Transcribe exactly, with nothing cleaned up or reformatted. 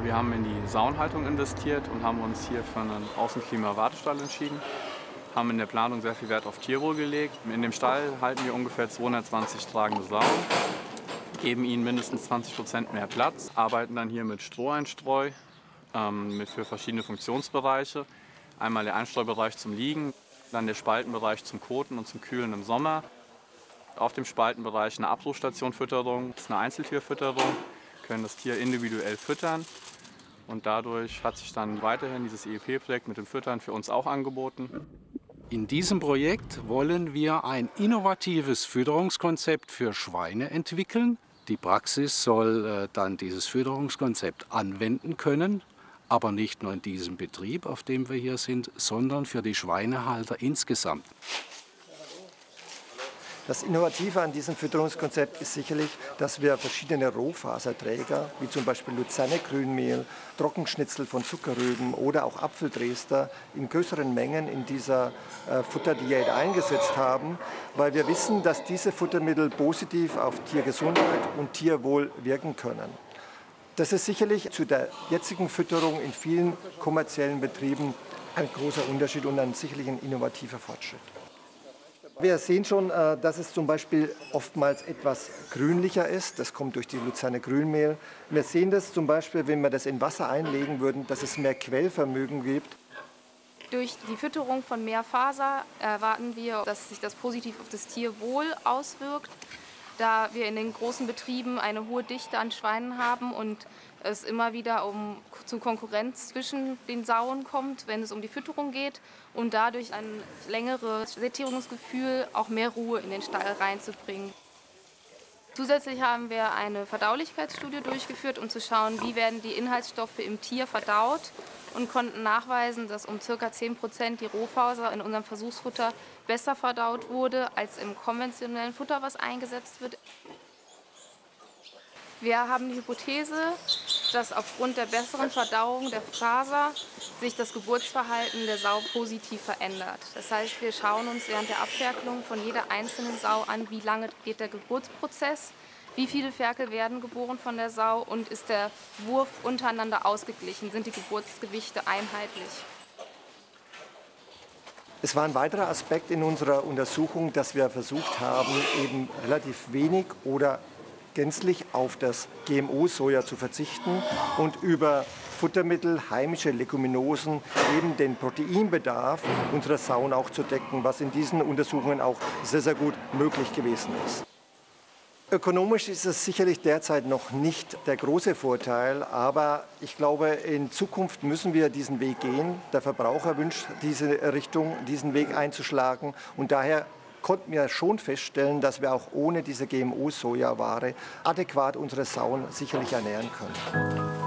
Wir haben in die Saunhaltung investiert und haben uns hier für einen Außenklima-Wartestall entschieden. Haben in der Planung sehr viel Wert auf Tierwohl gelegt. In dem Stall halten wir ungefähr zweihundertzwanzig tragende Sauen, geben ihnen mindestens zwanzig Prozent mehr Platz, arbeiten dann hier mit Stroheinstreu ähm, mit für verschiedene Funktionsbereiche. Einmal der Einstreubereich zum Liegen, dann der Spaltenbereich zum Koten und zum Kühlen im Sommer. Auf dem Spaltenbereich eine Abflussstationfütterung, das ist eine Einzeltierfütterung, können das Tier individuell füttern. Und dadurch hat sich dann weiterhin dieses E E P-Projekt mit dem Füttern für uns auch angeboten. In diesem Projekt wollen wir ein innovatives Fütterungskonzept für Schweine entwickeln. Die Praxis soll äh, dann dieses Fütterungskonzept anwenden können, aber nicht nur in diesem Betrieb, auf dem wir hier sind, sondern für die Schweinehalter insgesamt. Das Innovative an diesem Fütterungskonzept ist sicherlich, dass wir verschiedene Rohfaserträger, wie zum Beispiel Luzerne-Grünmehl, Trockenschnitzel von Zuckerrüben oder auch Apfeldrester in größeren Mengen in dieser äh, Futterdiät eingesetzt haben, weil wir wissen, dass diese Futtermittel positiv auf Tiergesundheit und Tierwohl wirken können. Das ist sicherlich zu der jetzigen Fütterung in vielen kommerziellen Betrieben ein großer Unterschied und ein sicherlich ein innovativer Fortschritt. Wir sehen schon, dass es zum Beispiel oftmals etwas grünlicher ist. Das kommt durch die Luzerne-Grünmehl. Wir sehen das zum Beispiel, wenn wir das in Wasser einlegen würden, dass es mehr Quellvermögen gibt. Durch die Fütterung von mehr Faser erwarten wir, dass sich das positiv auf das Tierwohl auswirkt, da wir in den großen Betrieben eine hohe Dichte an Schweinen haben und es immer wieder um, zu Konkurrenz zwischen den Sauen kommt, wenn es um die Fütterung geht und dadurch ein längeres Sättigungsgefühl, auch mehr Ruhe in den Stall reinzubringen. Zusätzlich haben wir eine Verdaulichkeitsstudie durchgeführt, um zu schauen, wie werden die Inhaltsstoffe im Tier verdaut und konnten nachweisen, dass um ca. zehn Prozent die Rohfaser in unserem Versuchsfutter besser verdaut wurde als im konventionellen Futter, was eingesetzt wird. Wir haben die Hypothese, dass aufgrund der besseren Verdauung der Faser sich das Geburtsverhalten der Sau positiv verändert. Das heißt, wir schauen uns während der Abferkelung von jeder einzelnen Sau an, wie lange geht der Geburtsprozess, wie viele Ferkel werden geboren von der Sau und ist der Wurf untereinander ausgeglichen, sind die Geburtsgewichte einheitlich. Es war ein weiterer Aspekt in unserer Untersuchung, dass wir versucht haben, eben relativ wenig oder gänzlich auf das G M O-Soja zu verzichten und über Futtermittel, heimische Leguminosen, eben den Proteinbedarf unserer Sauen auch zu decken, was in diesen Untersuchungen auch sehr, sehr gut möglich gewesen ist. Ökonomisch ist es sicherlich derzeit noch nicht der große Vorteil, aber ich glaube, in Zukunft müssen wir diesen Weg gehen. Der Verbraucher wünscht diese Richtung, diesen Weg einzuschlagen und daher konnten wir schon feststellen, dass wir auch ohne diese G M O-Sojaware adäquat unsere Sauen sicherlich ernähren können.